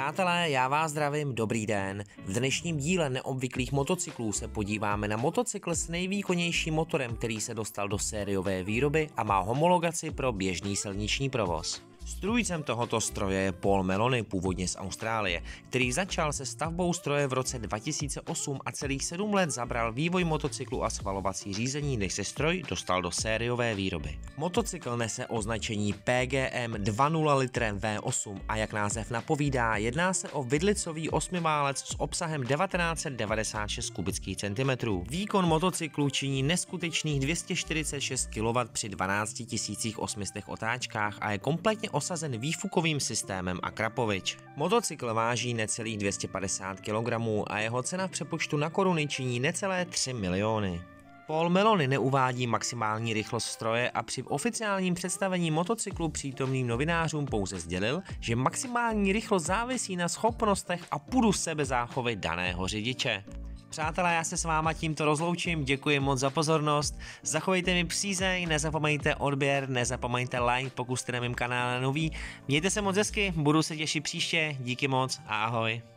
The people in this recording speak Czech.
Přátelé, já vás zdravím, dobrý den. V dnešním díle neobvyklých motocyklů se podíváme na motocykl s nejvýkonnějším motorem, který se dostal do sériové výroby a má homologaci pro běžný silniční provoz. Strůjcem tohoto stroje je Paul Melloni, původně z Austrálie, který začal se stavbou stroje v roce 2008 a celých 7 let zabral vývoj motocyklu a svalovací řízení, než se stroj dostal do sériové výroby. Motocykl nese označení PGM 2.0 litr V8 a jak název napovídá, jedná se o vidlicový 8válec s obsahem 1996 kubických centimetrů. Výkon motocyklu činí neskutečných 246 kW při 12 800 otáčkách a je kompletně osazen výfukovým systémem a krapovič. Motocykl váží necelých 250 kg a jeho cena v přepočtu na koruny činí necelé 3 miliony. Paul Melloni neuvádí maximální rychlost stroje a při oficiálním představení motocyklu přítomným novinářům pouze sdělil, že maximální rychlost závisí na schopnostech a půdu sebezáchovy daného řidiče. Přátelé, já se s váma tímto rozloučím, děkuji moc za pozornost, zachovejte mi přízeň, nezapomeňte odběr, nezapomeňte like, pokud jste na mém kanále nový, mějte se moc hezky, budu se těšit příště, díky moc a ahoj.